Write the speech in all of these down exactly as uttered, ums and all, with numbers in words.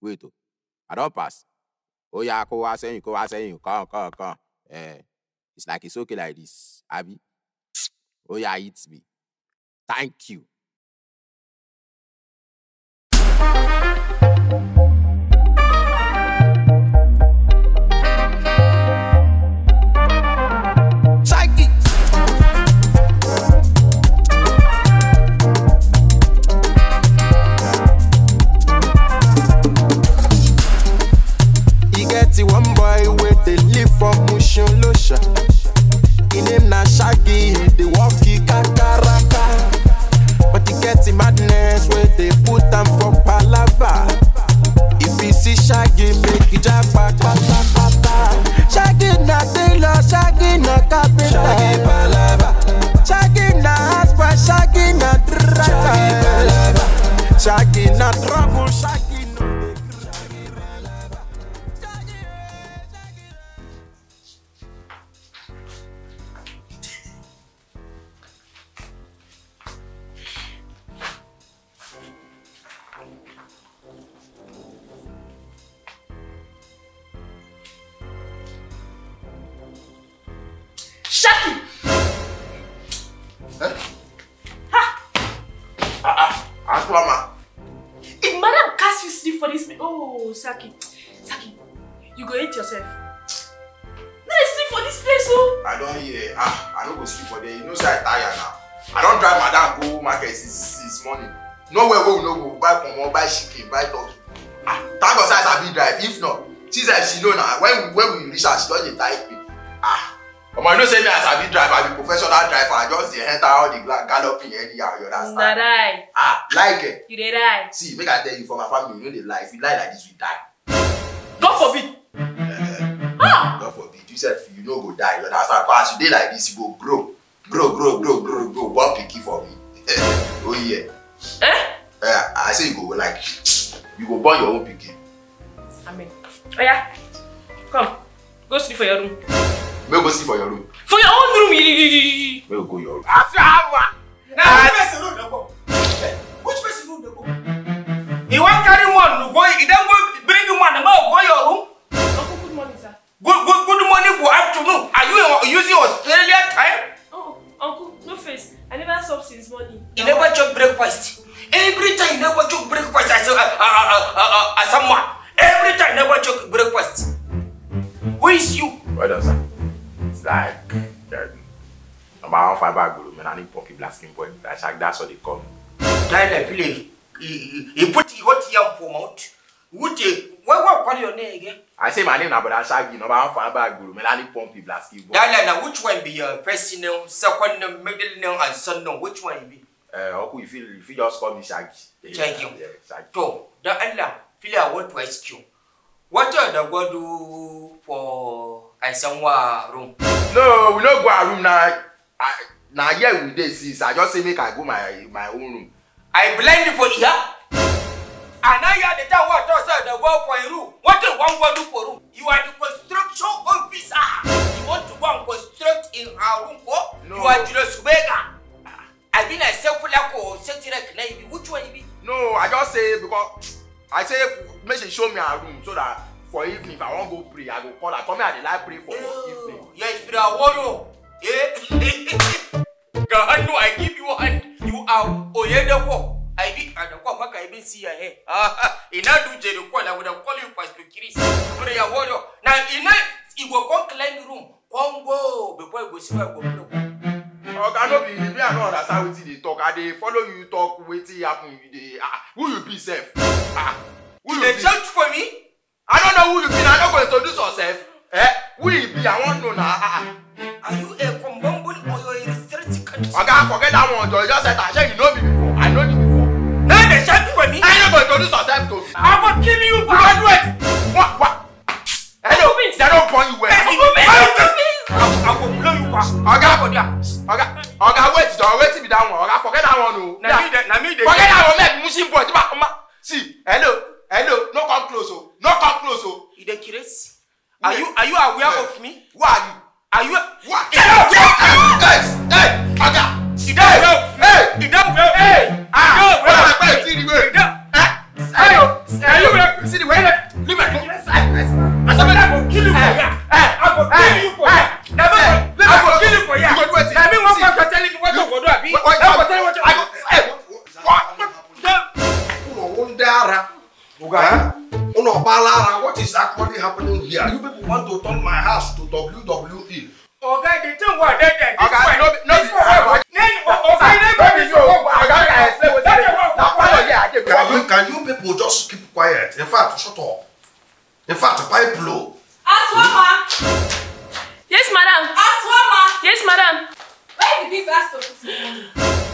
Wait, oh. I don't pass. Oh yeah, go was saying, go was saying, come, come, come. Eh, it's like it's okay like this, Abby. Oh yeah, it's me. Thank you. One boy with the live from Mushin Losha. In him na Shaggy, the walkie kakaraka. But he gets the madness where they put them for palava. If he see Shaggy, make it jump back, back, back, back, back. Shaggy na tailor, Shaggy na carpenter. Shaggy palava. Shaggy na husband, Shaggy na driver. Shaggy palava. Shaggy na trouble, Shaggy no. Shaki! Eh? Ha! Ah ah, Antoine. If Madam cast you sleep for this, oh Saki, Saki, you go eat yourself. No, I sleep for this place, oh. I don't hear. Ah, I don't go sleep for there. You know, say I tired now. I don't drive Madam go market since this morning. Nowhere we no go buy pomo, buy chicken, buy turkey. Ah, thank God I sabi drive. If not, she said she know now. When when we reach her, she don't type me. Ah. But I know say me as I be driver, I be professional driver. I just dey enter all the galloping anyhow. You understand? Na die. Ah, like it. You dey die. See, make I tell you for my family, you know they lie. If you lie like this, we die. God forbid. Uh, ah. God forbid. You said you no go die. You understand? But as you dey like this, you go grow, grow, grow, grow, grow, grow. One picky for me. Oh yeah. Eh? Uh, I say you go like you go born your own picky. Amen. Oh yeah. Come, go sleep for your room. May go sleep for your room. For your own room, May go go your room. Afiawa. Na which person room dey go? Which person room dey go? He wan carry one go, he don go bring one, ma go your room. Uncle, good morning, sir. Good good good morning for afternoon. Are you using Australia time? Oh, Uncle, no face. I never slept since morning. You never chop breakfast. Every time you never chop breakfast as a uh, uh, uh, uh, uh, someone. Every time you never chop breakfast. Who is you? What does that? It's like I'm out five bag guru, man. I need puppy blasting boy. That's like that's what they call me. Tyler, play. He put what yam for mouth. What what what call your name again? I say my name now, but I'm Shaggy. No, I'm five bag guru, man. I need puppy blasting boy. Tyler, now which one be your first name, second name, middle name, and son name? Which one you be? Uh, Uncle, if you if you just call me Shaggy. Thank you. Yeah, Shaggy. So, the Allah, feel I want to ask you. What are the go do for Aisanwa room? No, we don't go our room now. I now here we dey sis. I just say make I go my my own room. I blind for here. And now you are the time what outside the go for a room. What do you want to do for room? You are the construction officer. You want to go and construct in our room for? No. You are Julius Vega. I been a self-like or set-like name. Which one you be? No, I just say because I say make she show me her room so that for evening if I want to go pray, I go call her. Come here, I like pray for oh, evening. Yes, but I want to. Yeah. God, no, I give you one. You are Oyedoko. I be at the call back. I been see your hair. Ah, in that do Jerry call, I would have called you Pastor Chris. Pray your word. Now, in that, you will come climb the room. Come go before you go see where go. Oh, cannot be. Me, I don't understand what they talk. I they follow you talk. Wetin happen? They ah, who you be safe? Ah, who you they be? judge for me? I don't know who you be. I don't go introduce yourself. Eh? Who you be? I want to know now. Ah, are you a combumble or you a restricted country? Okay, forget that one. You just said I said you know me before. I know you before. Now they judge for me. I don't go introduce yourself to me. I will kill you. You can do it. What? What? Hello. They don't point you where. I will blow you back. Okay, for there. Okay. Okay, wait. Don't wait to be that one. Okay, forget that one. No. Now me, now me, forget that one. Make mushing boy. See, hello, hello. No come close, oh. No come close, oh. You the curious? Are you, are you aware yeah. of me? Who are you? Are you? What? Hey, hey, hey, okay. You don't help. Hey, you don't help. Hey, ah, what am I going to see the way? Hey, hello. See the way? kill you for ya. Never. I will kill you for ya. Now me one person telling me what you go do abi. I go tell you what you. I go. What? Uno balara, what is actually happening here? You people want to turn my house to W W E. Okay, the thing was that that. Okay, no, no, okay, can you can you people just keep quiet? In fact, shut up. In fact, pipe low. Aswama. Yes, madam. Aswama. Yes, madam. Where is this ass of this morning?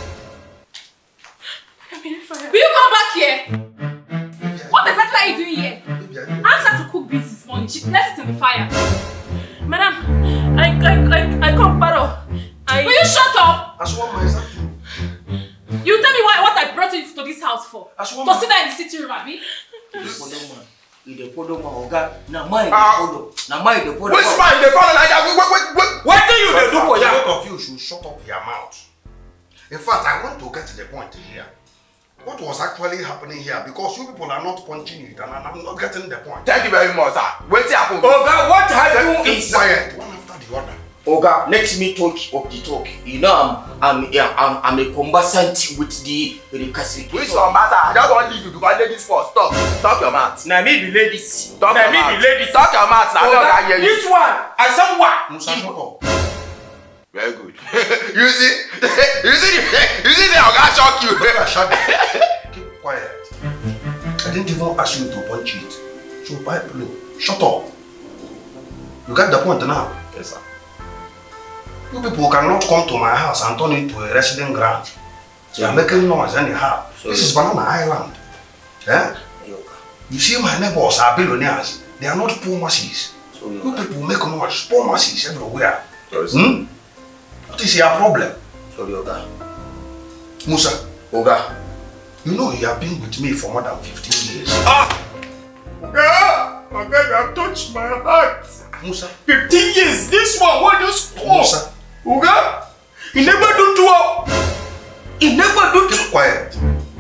Will you come back here? What exactly are you doing here? Ask her to cook beans this morning. She left it in the fire. Madam, I I I I come battle. I Will you shut up? Aswama, is that true? You tell me why what I brought you to this house for? Aswama. To sit there in the sitting room, Abi? The photo man, Oga. Now mind the photo. Now mind the photo. Which mind the photo like that? Wait, wait, wait. What do you do for ya? Both of you should shut up your mouth. In fact, I want to get to the point here. What was actually happening here? Because you people are not punching it, and I'm not getting the point. Thank you very much, sir. Wait till happen. Oga, what happened Keep is quiet, one after the other. Oga, let me talk of the talk. You know, I'm I'm yeah, I'm I'm a combatant with the recalcitrant. Which one, master? I just want to leave you because ladies first. Stop. Stop your mouth. Now me the ladies. Stop now your me mouth. the ladies. Stop your mouth. I don't Oga, hear you. this one, I said what? Musa, shut up. Very good. You see? You see? You see? The Oga shock you. Shut up. Keep quiet. I didn't even ask you to punch it. So pipe low. Shut up. You got the point now? Yes, sir. You people cannot come to my house and turn it to a wrestling ground. You are making noise anyhow. Sorry. This is Banana Island. Eh? You see my neighbors are billionaires. They are not poor masses. Sorry, You people make noise. Poor masses everywhere. Yes. Hmm? What is your problem? Sorry, Oga. Musa, Oga. you know you have been with me for more than fifteen years. Ah! Oga! Oga, you have touched my heart. Musa, Fifteen years. This one, what you score? Musa, Oga, he never do two. He never do two. keep quiet.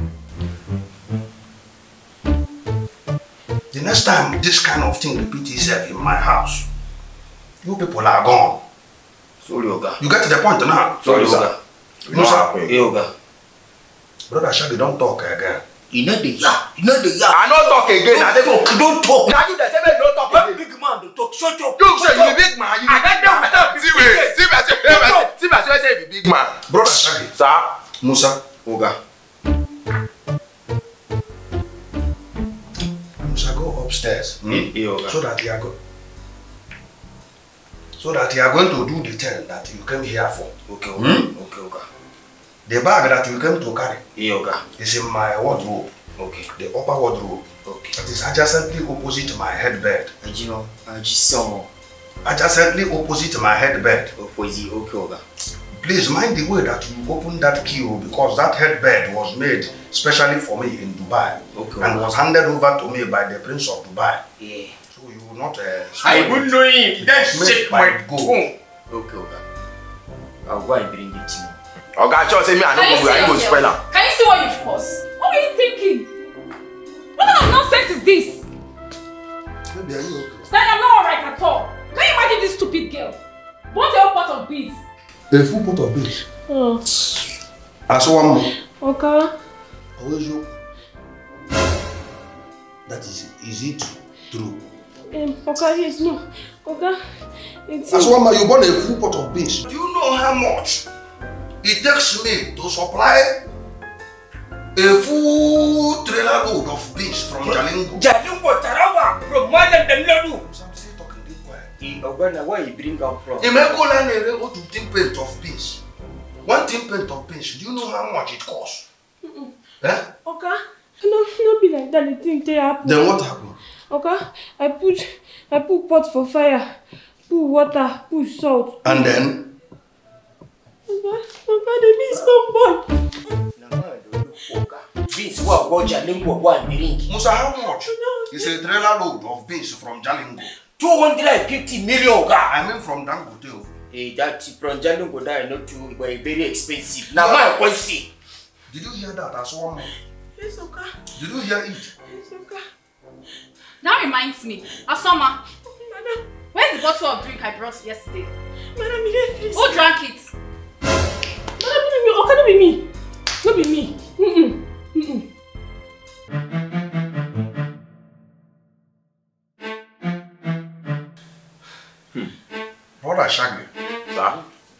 The next time this kind of thing repeats itself in my house, you people are gone. Sorry, Oga. You get to the point now? Sorry, sir. Oga. Musa, Hey, Oga. brother Shabi, don't talk again. You know the ya. You know the ya. I don't talk again. I Don't don't talk. Don't talk. Now you the same don't talk What again. big man don't talk. Shut up. You say you be big man. You I got them with that. See me. See me. See me. See me. See me. Be big man. Brother Shabi, Sir. Musa, Oga. Musa, go upstairs. Hmm? Hey, Oga. So that you are go. So that you are going to do the thing that you came here for. Okay, Oga. Hmm? Okay, Oga. The bag that you came to carry Hey, Oga. is in my wardrobe. Okay. The upper wardrobe. Okay. It is adjacently opposite my headbed. Ajino. Ajisomo. Adjacently opposite my headbed. Opozi. Okay, Oga. Please mind the way that you open that key because that headbed was made specially for me in Dubai. Okay. And was handed over to me by the Prince of Dubai. Yeah. So you will not. Uh, I spoil would it. know him. Then It was shake made by my gold. phone. Okay, Oga. I'll go and bring it to you. Oga, just say me. I Can you don't go. I see go spoil yourself? am. Can you see what you've caused? What were you thinking? What kind of nonsense is this? Maybe are you okay? That I'm not alright at all. Can you imagine this stupid girl? What a whole pot of beans. A full pot of beans. Oh, As one more. okay. Always you. That is, is it true? Um, okay, yes, no. Okay. It's As one more, you bought a full pot of beans. Do you know how much it takes me to supply a full trailer load of beans from Jalingo? Jalingo Tarawa from Malam Delaru. I'm still talking this quiet. He Oga, where you bring out from? In Megoland area, what to tin paint of beans? One tin paint of beans, do you know how much it costs? Mm-mm. Eh? Okay. No, no be like that. The thing they happen. Then what happened? Okay. I put, I put pot for fire, put water, put salt. And then? Okay. Okay. The beans don't burn. Beans, what go Jalingo, go and bring. Musa, how much? It's a trailer load of beans from Jalingo. two hundred fifty million, Oga. I mean from Dangote. Eh, that from Jalingo, that not too, but very expensive. Now, my policy. Did you hear that as one more? Yes, okay. Did you hear it? Yes, okay. That reminds me, Asoma, Madam. Where's the bottle of drink I brought yesterday? Madam, please. Who drank it? Madam, oh, cannot be me. Not be me. Mm-mm. Mm-mm. Brother Shaggy. Sir?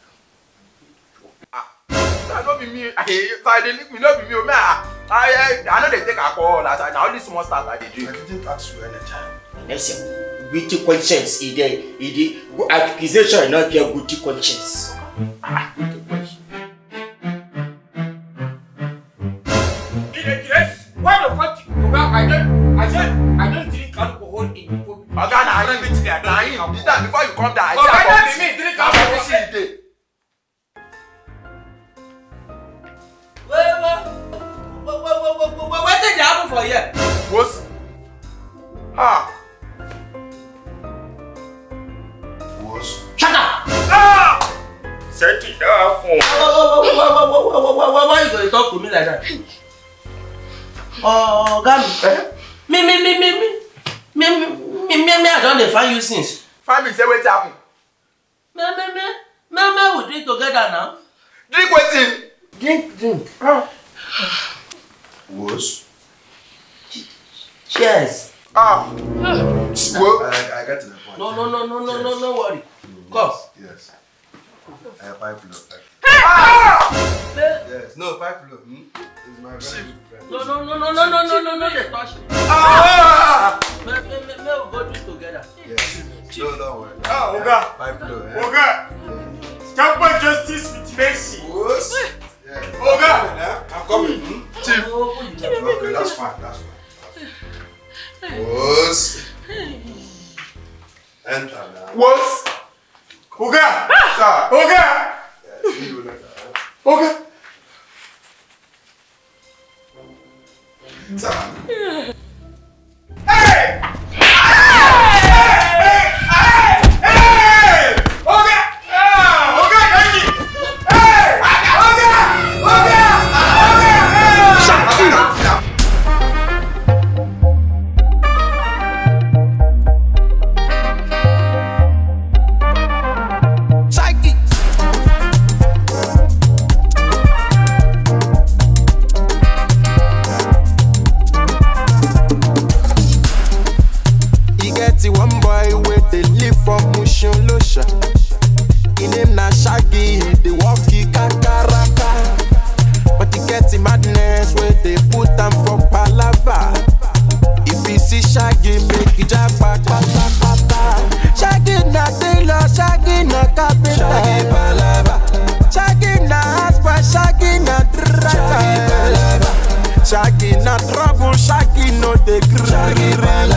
Ah, that no be me. I they leave me, no be me. I, I, I know they take alcohol. I now only small stuff I they I drink. didn't ask you anytime. Listen, good conscience. It is, it is accusation not your good conscience. Ah, good conscience. Yes. Why the fuck? I don't, I said, I don't drink alcohol in the public. Okay, now you, now you, this time before you come down, I Okay, say now be me, drink alcohol. Wait, wait, wait, wait, wait, wait, wait, what did happen for you? What's? Ah. Was. Shut up! Ah! Set it down for me. Why you gonna talk to me like that? Oh, God. Me, me, me, me, me. Me, me, me, me, I don't define you since. Family say what's happen. Me, me, me, me, me, we drink together now. Drink wetin? Drink, drink. Oh. Was. Cheers. Ah. Well, I, I get to the point. No, no, no, no, no, no, no worry. Come. Yes. I have pipe flow. Ah! Yes. No, pipe flow. Hmm? It's my very good friend. No, no, no, no, no, no, no, no, no, they touch me. Ah! Me, me, me, me, we go drink together. Yes. No, don't worry. Ah, Oga. Pipe flow. Eh? Oga. Temple justice with mercy. Was. Yeah. Oga. I'm coming. Hmm? Chief. Okay, that's fine. That's fine. Was. Enter now. What? Oga. Sir. Oga. Yeah, see you later. Oga. Sir. Hey! Shaggy na trouble, Shaggy no dey gree.